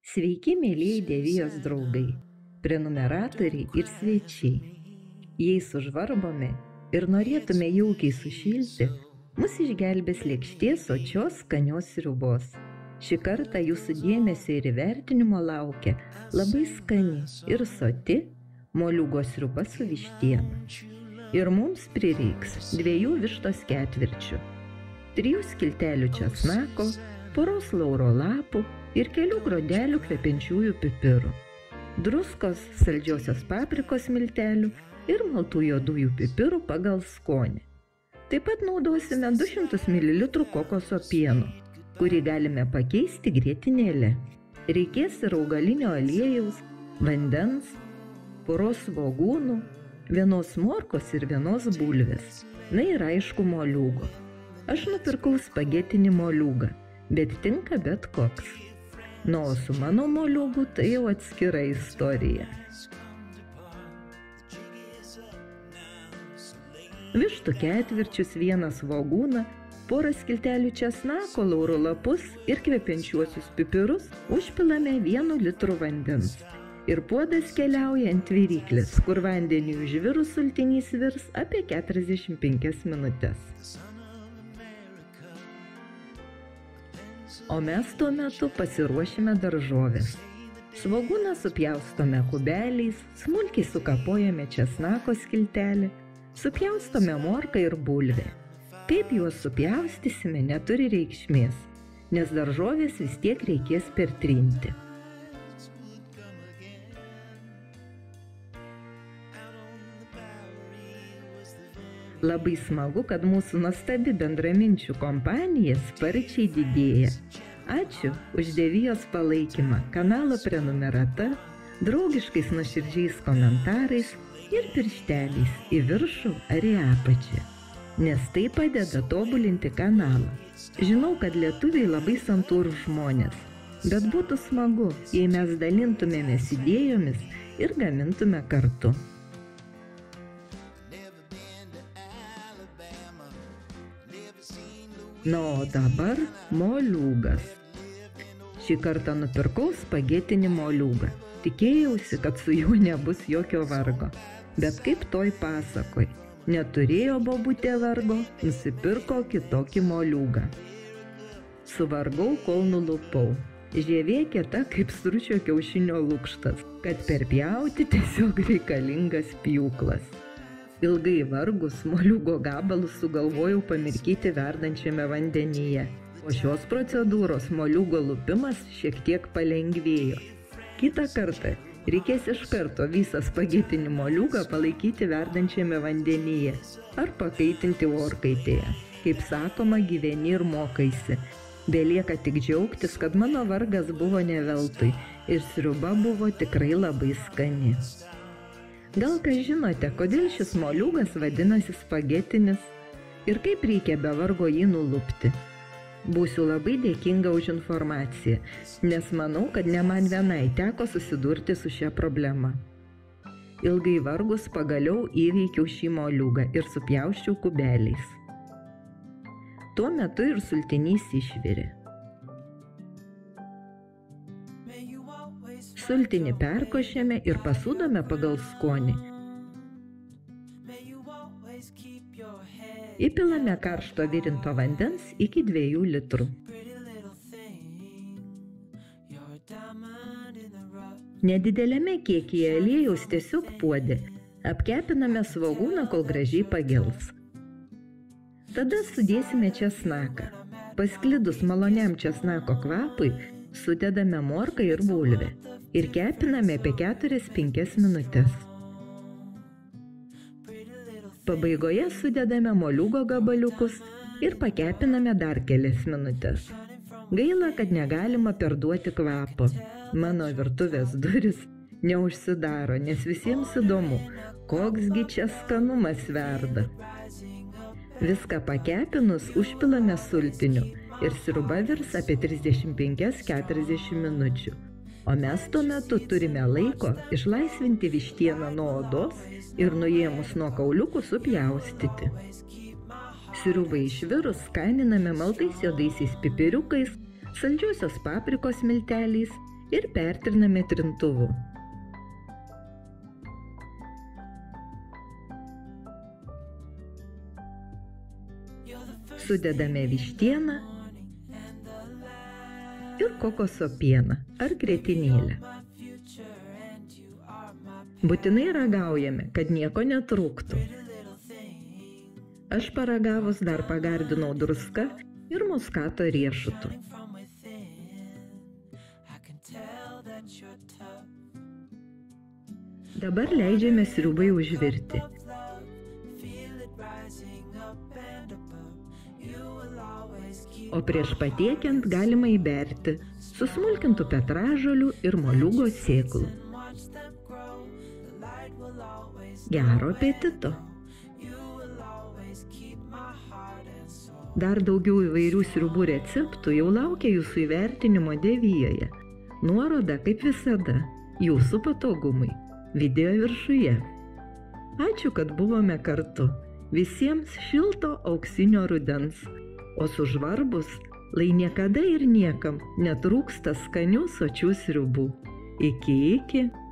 Sveiki, mėlyjei Dievijos draugai, prenumeratoriai ir svečiai. Jei sužvarbome ir norėtume jaukiai sušilti, mus išgelbės lėkštės sočios skanios sriubos. Šį kartą jūsų dėmesio ir įvertinimo laukia labai skani ir soti moliūgo sriuba su vištiena. Ir mums prireiks 2 vištos ketvirčių, 3 skiltelių česnako, poros lauro lapų ir kelių grodelių kvepiančiųjų pipirų, druskos, saldžiosios paprikos miltelių ir maltų juodųjų pipirų pagal skonį. Taip pat naudosime 200 ml kokoso pieno, kurį galime pakeisti grietinėle. Reikės ir augalinio aliejaus, vandens, poros svogūnų, 1 morkos ir 1 bulvės. Na ir aišku moliūgo. Aš nupirkau spagetinį moliūgą, bet tinka bet koks. Na, o su mano moliūgu tai jau atskira istorija. Vištų ketvirčius, 1 svogūną, porą skiltelių česnako, lauro lapus ir kvepiančiuosius pipirus užpilame 1 litru vandens. Ir puodas keliauja ant viryklės, kur vandeniui užvirus sultinys virs apie 45 minutes. O mes tuo metu pasiruošime daržovės. Svogūną supjaustome kubeliais, smulkiai sukapojame česnako skiltelį, supjaustome morką ir bulvę. Kaip juos supjaustysime neturi reikšmės, nes daržovės vis tiek reikės pertrinti. Labai smagu, kad mūsų nuostabi bendraminčių kompanija sparčiai didėja. Ačiū už Dievijos palaikymą kanalo prenumerata, draugiškais nuoširdžiais komentarais ir piršteliais į viršų ar į apačią, nes tai padeda tobulinti kanalą. Žinau, kad lietuviai labai santūrūs žmonės, bet būtų smagu, jei mes dalintumėmės idėjomis ir gamintume kartu. Na, o dabar moliūgas. Šį kartą nupirkau spagetinį moliūgą. Tikėjausi, kad su juo nebus jokio vargo. Bet kaip toj pasakoj, neturėjo bobutė vargo, nusipirko kitokį moliūgą. Suvargau, kol nulupau. Žievė kieta kaip stručio kiaušinio lukštas, kad perpjauti tiesiog reikalingas pjūklas. Ilgai vargus moliūgo gabalus sugalvojau pamirkyti verdančiame vandenyje. Po šios procedūros moliūgo lupimas šiek tiek palengvėjo. Kitą kartą reikės iš karto visą spagetinį moliūgą palaikyti verdančiame vandenyje ar pakaitinti orkaitėje. Kaip sakoma, gyveni ir mokaisi. Belieka tik džiaugtis, kad mano vargas buvo ne veltui ir sriuba buvo tikrai labai skani. Gal kas žinote, kodėl šis moliūgas vadinasi spagetinis ir kaip reikia be vargo jį nulupti? Būsiu labai dėkinga už informaciją, nes manau, kad ne man vienai teko susidurti su šia problema. Ilgai vargus pagaliau įveikiau šį moliūgą ir supjausčiau kubeliais. Tuo metu ir sultinys išvirė. Sultinį perkošėme ir pasūdome pagal skonį. Įpilame karšto virinto vandens iki 2 litrų. Nedidelėme kiekyje aliejaus tiesiog puode apkepiname svogūną, kol gražiai pagels. Tada sudėsime česnaką. Pasklidus maloniam česnako kvapui, sudedame morką ir bulvę ir kepiname apie 4-5 minutes. Pabaigoje sudedame moliūgo gabaliukus ir pakepiname dar kelias minutes. Gaila, kad negalima perduoti kvapo. Mano virtuvės duris neužsidaro, nes visiems įdomu, koksgi čia skanumas verda. Viską pakepinus užpilame sultiniu ir sriuba virs apie 35-40 minučių. O mes tuo metu turime laiko išlaisvinti vištieną nuo odos ir nuėmus nuo kauliukų supjaustyti. Sriubai išvirus skaniname maltais juodaisiais pipiriukais, saldžiosios paprikos milteliais ir pertriname trintuvu. Sudedame vištieną ir kokoso pieną ar grietinėlę. Būtinai ragaujame, kad nieko netrūktų. Aš paragavus dar pagardinau druska ir muskato riešutu. Dabar leidžiame sriubai užvirti. O prieš patiekiant galima įberti susmulkintų petražolių ir moliūgo sėklų. Gero apetito! Dar daugiau įvairių sriubų receptų jau laukia jūsų įvertinimo Devijoje. Nuoroda, kaip visada, jūsų patogumui, video viršuje. Ačiū, kad buvome kartu. Visiems šilto auksinio rudens. O sužvarbus, lai niekada ir niekam netrūksta skanių sočių sriubų. Iki.